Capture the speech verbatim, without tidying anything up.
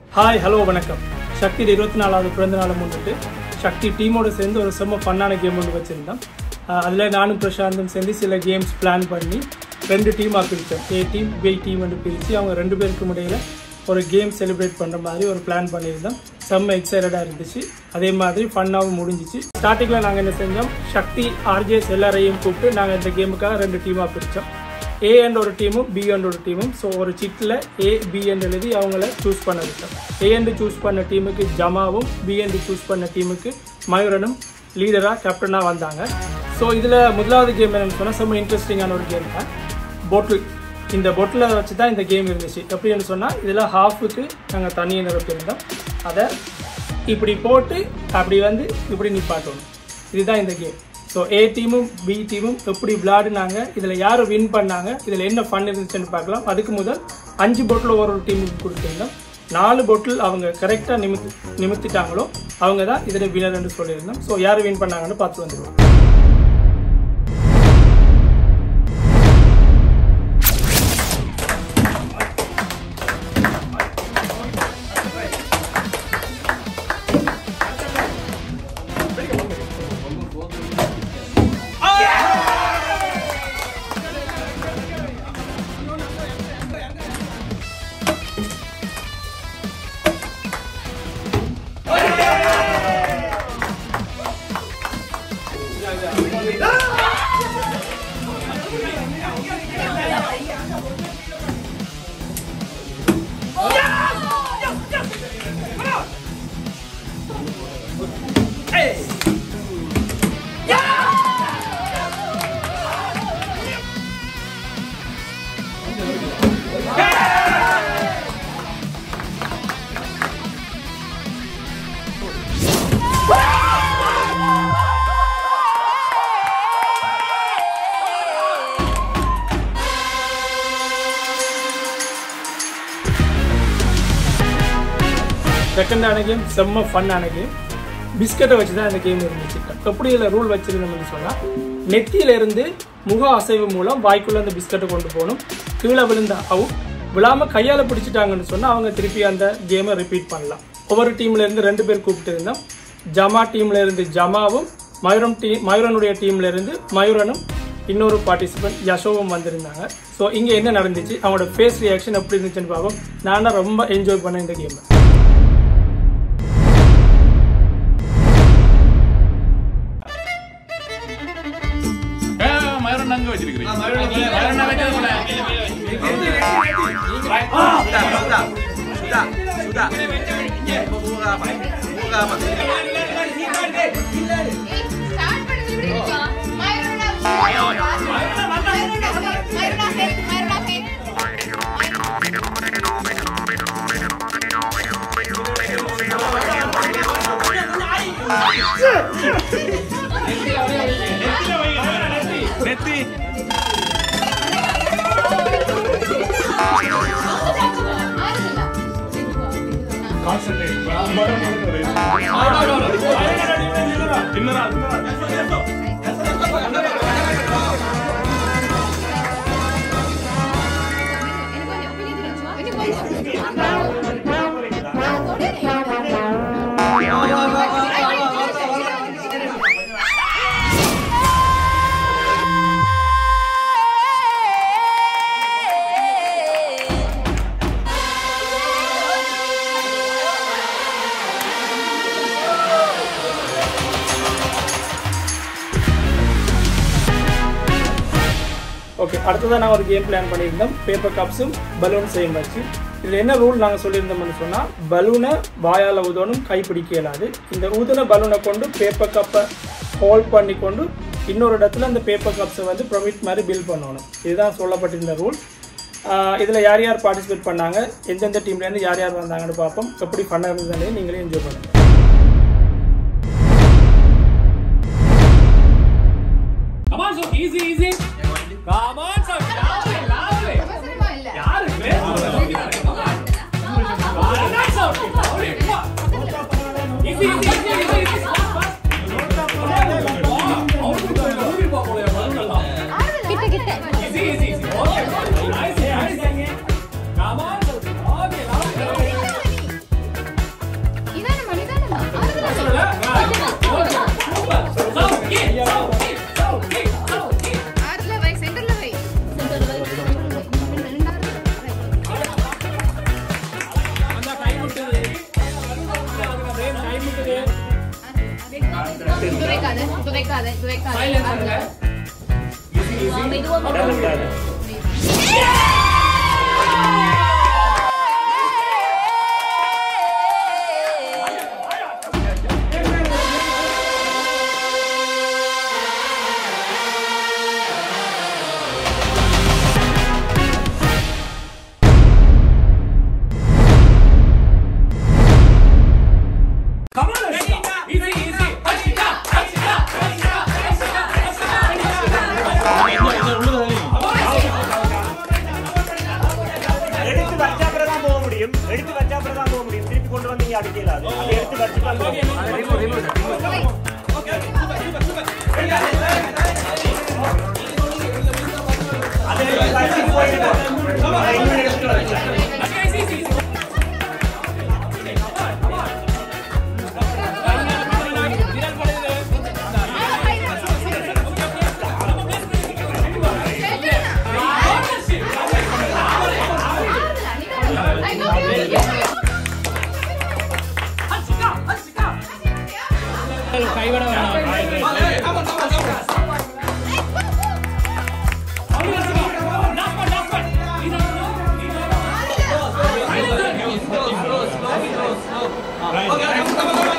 Hi, hello, வணக்கம். சக்தி இருபத்தி நாலாவது பிறந்த நாளை முன்னிட்டு சக்தி டீமோட சேர்ந்து ஒரு செம்ம ஃபன்னான கேம் ஒன்று வச்சிருந்தோம். அதில் நானும் பிரசாந்தும் சேர்ந்து சில கேம்ஸ் பிளான் பண்ணி ரெண்டு டீமாக பிரித்தோம். ஏ டீம் பி டீம் என்று பிரித்து அவங்க ரெண்டு பேருக்கும் இடையில் ஒரு கேம் செலிப்ரேட் பண்ணுற மாதிரி ஒரு பிளான் பண்ணியிருந்தோம். செம்ம எக்ஸைட்டடாக இருந்துச்சு. அதே மாதிரி ஃபன்னாகவும் முடிஞ்சிச்சு. ஸ்டார்டிங்கில் நாங்கள் என்ன செஞ்சோம், சக்தி ஆர்ஜேஸ் எல்லாரையும் கூப்பிட்டு நாங்கள் இந்த கேமுக்காக ரெண்டு டீமாக பிரித்தோம். ஏ என்ற ஒரு டீமும் பி என்ற ஒரு டீமும். ஸோ ஒரு சிட்டில் ஏ பி என்று எழுதி அவங்கள சூஸ் பண்ண விட்டோம். ஏ என்று சூஸ் பண்ண டீமுக்கு ஜமாவும் பி என்று சூஸ் பண்ண டீமுக்கு மயூரனும் லீடராக கேப்டனாக வந்தாங்க. ஸோ இதில் முதலாவது கேம் என்னென்னு சொன்னால் செம்ம இன்ட்ரெஸ்டிங்கான ஒரு கேம் தான். பொட்டில். இந்த பொட்டில் வச்சு தான் இந்த கேம் இருந்துச்சு. எப்படின்னு சொன்னால் இதில் ஹாஃபுக்கு நாங்கள் தண்ணியை நிரப்பியிருந்தோம். அதை இப்படி போட்டு அப்படி வந்து இப்படி நிப்பாட்டணும். இதுதான் இந்த கேம். ஸோ ஏ டீமும் பி டீமும் எப்படி விளையாடுனாங்க, இதில் யார் வின் பண்ணாங்க, இதில் என்ன ஃபன் இருந்துச்சுன்னு பார்க்கலாம். அதுக்கு முதல் அஞ்சு பொட்டில் ஒரு ஒரு டீமுக்கு கொடுத்துருந்தோம். நாலு பொட்டில் அவங்க கரெக்டாக நிமித்து நிமித்திட்டாங்களோ அவங்க தான் இதில் வினர்ன்னு சொல்லியிருந்தோம். ஸோ யார் வின் பண்ணாங்கன்னு பார்த்து வந்துடுவோம். செகண்டான கேம் செம்ம ஃபன்னான கேம். பிஸ்கட்டை வச்சு தான் இந்த கேம் இருந்துச்சு. எப்படி இதில் ரூல் வச்சிருந்தோம்னு சொன்னால், நெத்தியிலிருந்து முக அசைவு மூலம் வாய்க்குள்ள அந்த பிஸ்கட்டை கொண்டு போகணும். கீழே விழுந்தா அவுட். விழாமல் கையால் பிடிச்சிட்டாங்கன்னு சொன்னால் அவங்க திருப்பி அந்த கேமை ரிப்பீட் பண்ணலாம். ஒவ்வொரு டீம்ல இருந்து ரெண்டு பேர் கூப்பிட்டு இருந்தோம். ஜமா டீம்ல இருந்து ஜமாவும் மயூரம் டீம் மயூரனுடைய டீம்ல இருந்து மயூரனும் இன்னொரு பார்ட்டிசிபென்ட் யசோவும் வந்திருந்தாங்க. ஸோ இங்கே என்ன நடந்துச்சு, அவங்களோட ஃபேஸ் ரியாக்ஷன் எப்படி இருந்துச்சுன்னு பார்ப்போம். நான் தான் ரொம்ப என்ஜாய் பண்ணேன் இந்த கேமை. அங்க வச்சிருக்கீங்க நெத்தி கான்சென்ட்ரேட் இன்னரா ஓகே, அடுத்ததான் நான் ஒரு கேம் பிளான் பண்ணியிருந்தோம். பேப்பர் கப்ஸும் பலூன் சேம் வச்சு. இதில் என்ன ரூல் நாங்கள் சொல்லியிருந்தோம்னு சொன்னால், பலூனை வாயால் ஊதணும், கைப்பிடிக்க இயலாது. இந்த ஊதின பலூனை கொண்டு பேப்பர் கப்பை ஹோல்ட் பண்ணி கொண்டு இன்னொரு இடத்துல அந்த பேப்பர் கப்ஸை வந்து ப்ரொமிட் மாதிரி பில் பண்ணணும். இதுதான் சொல்லப்பட்டிருந்த ரூல். இதில் யார் யார் பார்ட்டிசிபேட் பண்ணாங்க, எந்தெந்த டீம்லேருந்து யார் யார் வந்தாங்கன்னு பார்ப்போம். எப்படி பண்ண இருந்ததுன்னு நீங்களே என்ஜாய் பண்ணுங்கள். Come on, so easy, easy. Come on, so lovely, lovely. யாரு பேர் சொல்லுங்க. That's okay. Lovely. Easy, easy, easy, easy. கிட்ட கிட்ட. Easy, easy, easy. Okay. Nice, nice. Come on. Okay, lovely. வைக்காத இப்ப வைக்காத இப்ப வைக்காத சைலன்ஸ் ஆகுங்க. மெதுவா மெதுவா Come on, Ashika. Easy, easy. Ashika, Ashika, Ashika, Ashika, எடுத்து வச்சா அப்புறம் தான் போக முடியும் எடுத்து வச்சா அப்புறம் தான் போக முடியும் திருப்பி கொண்டு வந்து நீங்க அடிக்கல அது அதை எடுத்து வச்சுட்டா போதும் அதை ரிமூவ் ரிமூவ் ஓகே அதை வச்சு போயிடுங்க அதை இன்னும் எடுத்து வச்சுக்கலாம் கைவிட Okay,